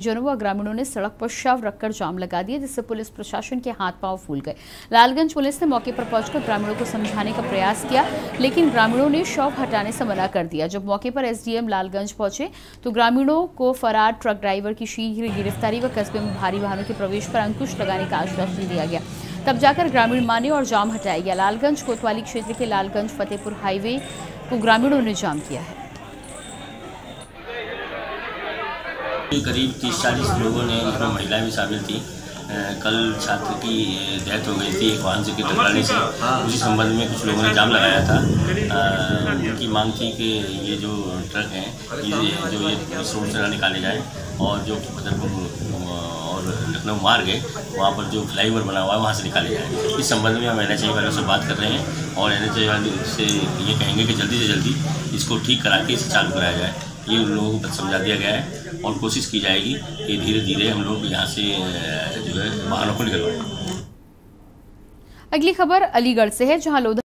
जनों व ग्रामीणों ने सड़क पर शव रखकर जाम लगा दिया, जिससे पुलिस प्रशासन के हाथ पांव फूल गए। लालगंज पुलिस ने मौके पर पहुंचकर ग्रामीणों को समझाने का प्रयास किया, लेकिन ग्रामीणों ने शव हटाने से मना कर दिया। जब मौके पर एसडीएम लालगंज पहुंचे तो ग्रामीणों को फरार ट्रक ड्राइवर की शीघ्र गिरफ्तारी व कस्बे में भारी वाहनों के प्रवेश पर अंकुश लगाने का आश्वासन दिया गया। तब जाकर ग्रामीण माने और जाम हटाया गया। लालगंज कोतवाली क्षेत्र के लालगंज फतेहपुर हाईवे को ग्रामीणों ने जाम किया है। करीब 30-40 लोगों ने, जिसमें महिलाएं भी शामिल थी। कल छात्र की डेथ हो गई थी एक वाहन से टकराने से। उसी संबंध में कुछ लोगों ने जाम लगाया था। उनकी मांग थी कि ये जो ट्रक हैं ये इस रोड से ना निकाले जाए और जो फतेहपुर और लखनऊ मार्ग है वहाँ पर जो फ्लाईओवर बना हुआ है वहाँ से निकाले जाए। इस संबंध में हम NHAI वालों से बात कर रहे हैं और NHAI वाले से ये कहेंगे कि जल्दी से जल्दी इसको ठीक करा के इसे चालू कराया जाए। ये उन लोगों को समझा दिया गया है और कोशिश की जाएगी कि धीरे धीरे हम लोग यहाँ से जो है वाहनों को निकलवाएं। अगली खबर अलीगढ़ से है, जहां